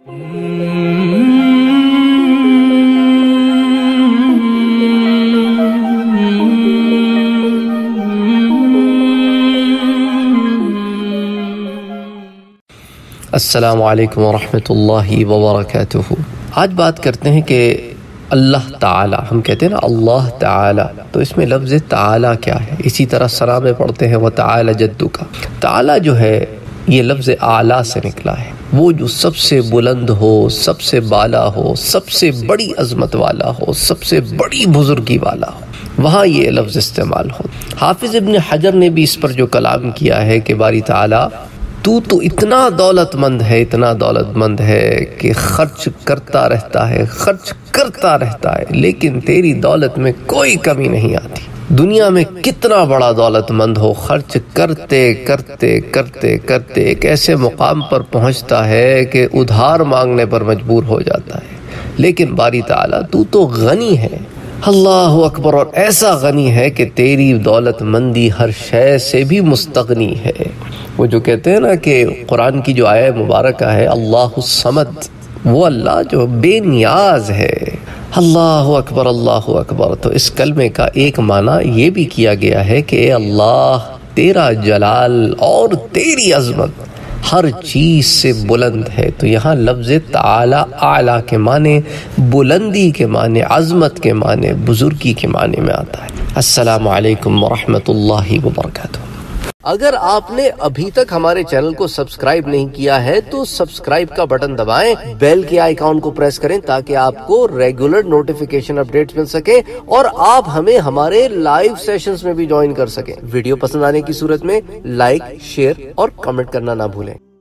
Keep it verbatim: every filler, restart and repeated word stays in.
السلام علیکم ورحمۃ اللہ وبرکاتہ۔ آج بات کرتے ہیں کہ اللہ تعالی، ہم کہتے ہیں نا اللہ تعالی، تو اس میں لفظ تعالی کیا ہے؟ اسی طرح سرا میں پڑھتے ہیں وَتَعَالَ جَدُّكَ۔ تعالی جو ہے یہ لفظ اعلیٰ سے نکلا ہے، وہ جو سب سے بلند ہو، سب سے بالا ہو، سب سے بڑی عظمت والا ہو، سب سے بڑی بزرگی والا ہو، وہاں یہ لفظ استعمال ہو۔ حافظ ابن حجر نے بھی اس پر جو کلام کیا ہے کہ باری تعالی تو تو اتنا دولت مند ہے، اتنا دولت مند ہے کہ خرچ کرتا رہتا ہے، خرچ کرتا رہتا ہے، لیکن تیری دولت میں کوئی کمی نہیں آتی۔ دنیا میں کتنا بڑا دولت مند ہو، خرچ کرتے کرتے کرتے کرتے ایک ایسے مقام پر پہنچتا ہے کہ ادھار مانگنے پر مجبور ہو جاتا ہے، لیکن باری تعالیٰ تو تو غنی ہے، اللہ اکبر، اور ایسا غنی ہے کہ تیری دولت مندی ہر شے سے بھی مستغنی ہے۔ وہ جو کہتے ہیں نا کہ قرآن کی جو آیہ مبارکہ ہے اللہ الصمد، وہ اللہ جو بے نیاز ہے، اللہ اکبر اللہ اکبر۔ تو اس کلمے کا ایک معنی یہ بھی کیا گیا ہے کہ اے اللہ تیرا جلال اور تیری عظمت ہر چیز سے بلند ہے۔ تو یہاں لفظ تعالی اعلیٰ کے معنی بلندی کے معنی، عظمت کے معنی، بزرگی کے معنی میں آتا ہے۔ السلام علیکم ورحمۃ اللہ وبرکاتہ۔ اگر آپ نے ابھی تک ہمارے چینل کو سبسکرائب نہیں کیا ہے تو سبسکرائب کا بٹن دبائیں، بیل کے آئیکن کو پریس کریں تاکہ آپ کو ریگولر نوٹیفیکیشن اپڈیٹس مل سکے اور آپ ہمیں ہمارے لائیو سیشنز میں بھی جوائن کر سکیں۔ ویڈیو پسند آنے کی صورت میں لائک، شیئر اور کمنٹ کرنا نہ بھولیں۔